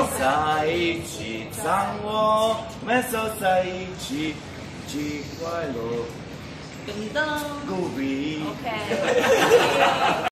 在一起，让我们守在一起，去快乐。 噔噔。 古比。 OK。